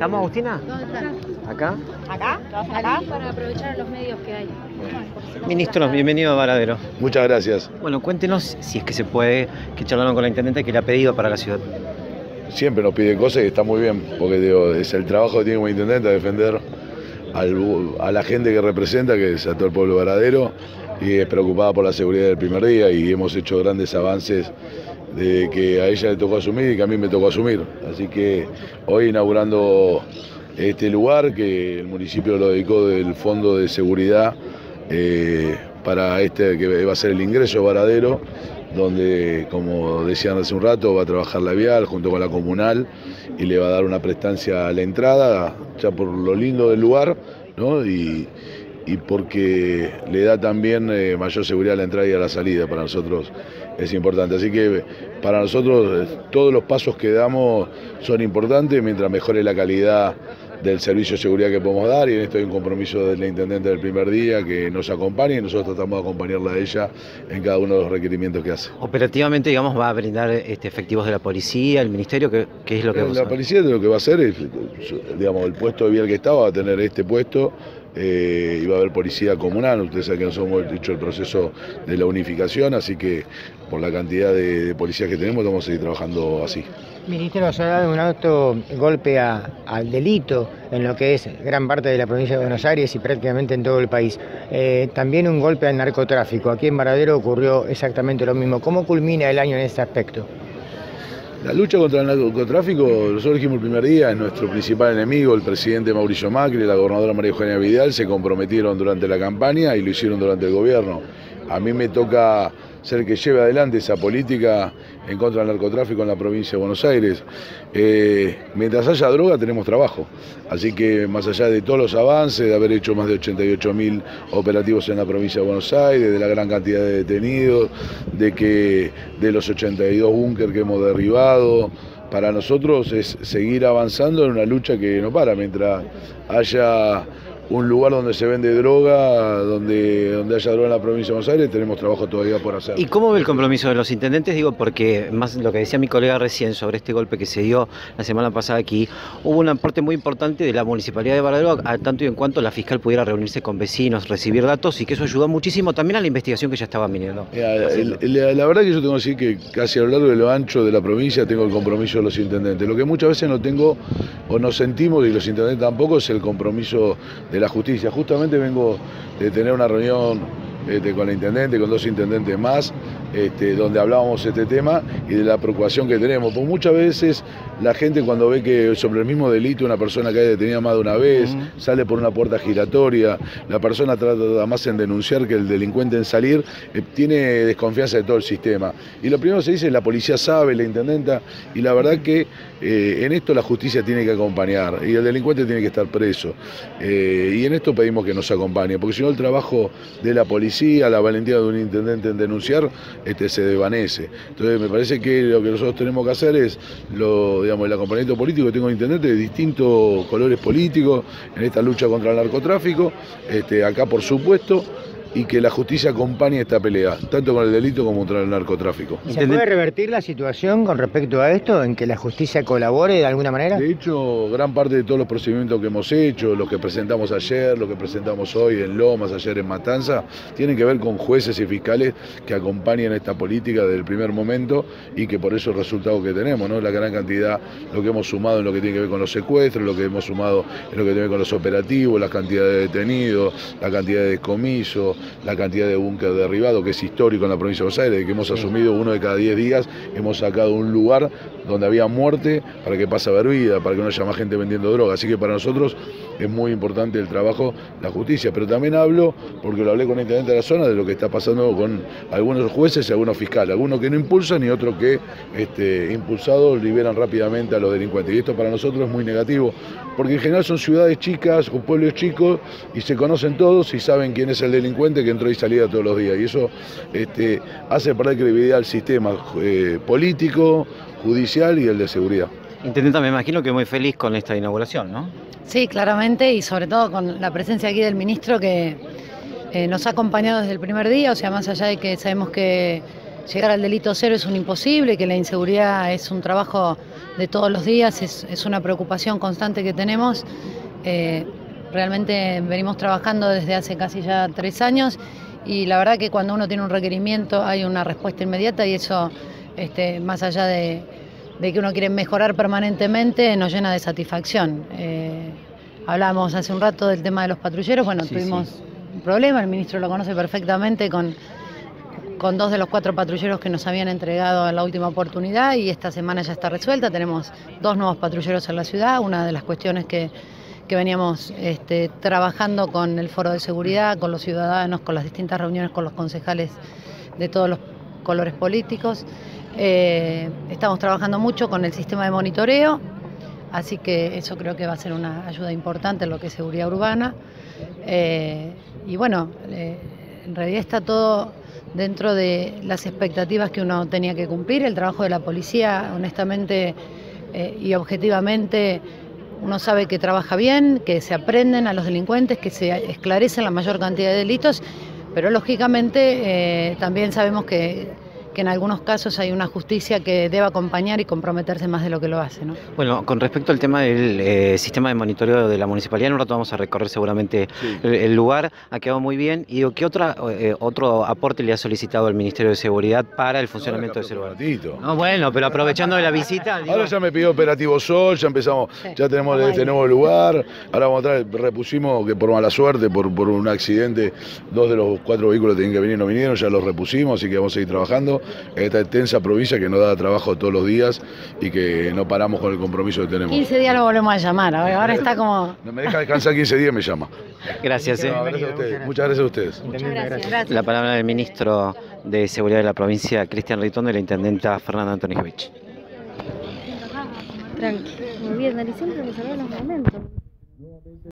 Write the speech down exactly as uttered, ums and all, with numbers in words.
¿Estamos, Agustina? ¿Dónde están? ¿Acá? ¿Acá? Acá para aprovechar los medios que hay. Ministro, bienvenido a Varadero. Muchas gracias. Bueno, cuéntenos, si es que se puede, que charlaron con la intendente que le ha pedido para la ciudad. Siempre nos pide cosas y está muy bien, porque digo, es el trabajo que tiene como intendente defender al, a la gente que representa, que es a todo el pueblo de Varadero, y es preocupada por la seguridad del primer día, y hemos hecho grandes avances de que a ella le tocó asumir y que a mí me tocó asumir. Así que hoy inaugurando este lugar, que el municipio lo dedicó del Fondo de Seguridad eh, para este que va a ser el ingreso de Varadero, donde, como decían hace un rato, va a trabajar la vial junto con la comunal y le va a dar una prestancia a la entrada, ya por lo lindo del lugar, ¿no? y, y porque le da también eh, mayor seguridad a la entrada y a la salida. Para nosotros es importante. Así que para nosotros eh, todos los pasos que damos son importantes mientras mejore la calidad del servicio de seguridad que podemos dar, y en esto hay un compromiso de la intendente del primer día que nos acompañe, y nosotros tratamos de acompañarla a ella en cada uno de los requerimientos que hace. Operativamente, digamos, va a brindar este, efectivos de la policía, el ministerio, ¿qué, qué es lo que va a hacer? La policía lo que va a hacer es, digamos, el puesto de vial que estaba va a tener este puesto, eh, y va a haber policía comunal. Ustedes saben que nosotros hemos hecho el proceso de la unificación, así que por la cantidad de, de policías que tenemos vamos a seguir trabajando así. Ministro, se ha dado un alto golpe a, al delito en lo que es gran parte de la provincia de Buenos Aires y prácticamente en todo el país. Eh, también un golpe al narcotráfico. Aquí en Varadero ocurrió exactamente lo mismo. ¿Cómo culmina el año en este aspecto? La lucha contra el narcotráfico, nosotros dijimos el primer día, es nuestro principal enemigo. El presidente Mauricio Macri y la gobernadora María Eugenia Vidal se comprometieron durante la campaña y lo hicieron durante el gobierno. A mí me toca ser el que lleve adelante esa política en contra del narcotráfico en la provincia de Buenos Aires. Eh, mientras haya droga tenemos trabajo, así que más allá de todos los avances, de haber hecho más de ochenta y ocho mil operativos en la provincia de Buenos Aires, de la gran cantidad de detenidos, de que de los ochenta y dos búnker que hemos derribado, para nosotros es seguir avanzando en una lucha que no para. Mientras haya un lugar donde se vende droga, donde, donde haya droga en la provincia de Buenos Aires, tenemos trabajo todavía por hacer. ¿Y cómo ve el compromiso de los intendentes? Digo, porque más lo que decía mi colega recién sobre este golpe que se dio la semana pasada aquí, hubo un aporte muy importante de la Municipalidad de Varadero, a tanto y en cuanto la fiscal pudiera reunirse con vecinos, recibir datos, y que eso ayudó muchísimo también a la investigación que ya estaba viniendo. Mira, el, el, la verdad que yo tengo que decir que casi a lo largo de lo ancho de la provincia tengo el compromiso de los intendentes. Lo que muchas veces no tengo o no sentimos, y los intendentes tampoco, es el compromiso de la justicia. Justamente vengo de tener una reunión este, con la intendente, con dos intendentes más, este, donde hablábamos de este tema y de la preocupación que tenemos. Porque muchas veces la gente, cuando ve que sobre el mismo delito una persona cae detenida más de una vez, uh-huh. sale por una puerta giratoria, la persona trata más en denunciar que el delincuente en salir, eh, tiene desconfianza de todo el sistema. Y lo primero que se dice es la policía sabe, la intendenta, y la verdad que eh, en esto la justicia tiene que acompañar y el delincuente tiene que estar preso. Eh, y en esto pedimos que nos acompañe, porque si no el trabajo de la policía, la valentía de un intendente en denunciar, este, se desvanece. Entonces me parece que lo que nosotros tenemos que hacer es lo, digamos, el acompañamiento político. Tengo intendentes de distintos colores políticos en esta lucha contra el narcotráfico, este, acá por supuesto, y que la justicia acompañe esta pelea, tanto con el delito como contra el narcotráfico. ¿Se puede revertir la situación con respecto a esto, en que la justicia colabore de alguna manera? De hecho, gran parte de todos los procedimientos que hemos hecho, los que presentamos ayer, los que presentamos hoy en Lomas, ayer en Matanza, tienen que ver con jueces y fiscales que acompañan esta política desde el primer momento, y que por eso el resultado que tenemos, ¿no? La gran cantidad, lo que hemos sumado en lo que tiene que ver con los secuestros, lo que hemos sumado en lo que tiene que ver con los operativos, la cantidad de detenidos, la cantidad de descomisos, la cantidad de búnker derribado, que es histórico en la provincia de Buenos Aires, que hemos asumido uno de cada diez días, hemos sacado un lugar donde había muerte para que pase a haber vida, para que no haya más gente vendiendo droga. Así que para nosotros es muy importante el trabajo de la justicia, pero también hablo, porque lo hablé con el intendente de la zona, de lo que está pasando con algunos jueces y algunos fiscales, algunos que no impulsan y otros que este, impulsados liberan rápidamente a los delincuentes. Y esto para nosotros es muy negativo, porque en general son ciudades chicas o pueblos chicos y se conocen todos y saben quién es el delincuente que entró y salía todos los días, y eso este, hace perder credibilidad al sistema eh, político, judicial y el de seguridad. Intendente, me imagino que muy feliz con esta inauguración, ¿no? Sí, claramente, y sobre todo con la presencia aquí del ministro, que eh, nos ha acompañado desde el primer día. O sea, más allá de que sabemos que llegar al delito cero es un imposible, que la inseguridad es un trabajo de todos los días, es, es una preocupación constante que tenemos. Eh, realmente venimos trabajando desde hace casi ya tres años y la verdad que cuando uno tiene un requerimiento hay una respuesta inmediata y eso, este, más allá de, de que uno quiere mejorar permanentemente, nos llena de satisfacción. Eh, hablábamos hace un rato del tema de los patrulleros, bueno, sí, tuvimos sí. un problema, el ministro lo conoce perfectamente con... con dos de los cuatro patrulleros que nos habían entregado en la última oportunidad y esta semana ya está resuelta. Tenemos dos nuevos patrulleros en la ciudad. Una de las cuestiones que, que veníamos este, trabajando con el foro de seguridad, con los ciudadanos, con las distintas reuniones con los concejales de todos los colores políticos. Eh, estamos trabajando mucho con el sistema de monitoreo, así que eso creo que va a ser una ayuda importante en lo que es seguridad urbana. Eh, y bueno, eh, en realidad está todo dentro de las expectativas que uno tenía que cumplir. El trabajo de la policía, honestamente eh, y objetivamente, uno sabe que trabaja bien, que se aprenden a los delincuentes, que se esclarecen la mayor cantidad de delitos, pero lógicamente eh, también sabemos que, que en algunos casos hay una justicia que debe acompañar y comprometerse más de lo que lo hace, ¿no? Bueno, con respecto al tema del eh, sistema de monitoreo de la municipalidad, en un rato vamos a recorrer seguramente sí. el, el lugar, ha quedado muy bien. Y digo, ¿qué otra, eh, otro aporte le ha solicitado al Ministerio de Seguridad para el funcionamiento de ese lugar? No, bueno, pero aprovechando de la visita... Digo... Ahora ya me pidió Operativo Sol, ya empezamos, sí. ya tenemos ah, este nuevo lugar, ahora vamos a traer, repusimos que por mala suerte, por, por un accidente, dos de los cuatro vehículos que tenían que venir no vinieron, ya los repusimos, así que vamos a seguir trabajando. Esta extensa provincia que nos da trabajo todos los días y que no paramos con el compromiso que tenemos. quince días lo volvemos a llamar, ahora está como... No me deja descansar quince días, me llama. Gracias. Eh. No, gracias a ustedes. Muchas gracias a ustedes. Muchas gracias. Gracias. La palabra del ministro de Seguridad de la provincia, Cristian Ritondo, y la intendenta Fernanda Antonijevich. Tranqui. Muy bien, Dani, siempre me salvan los momentos.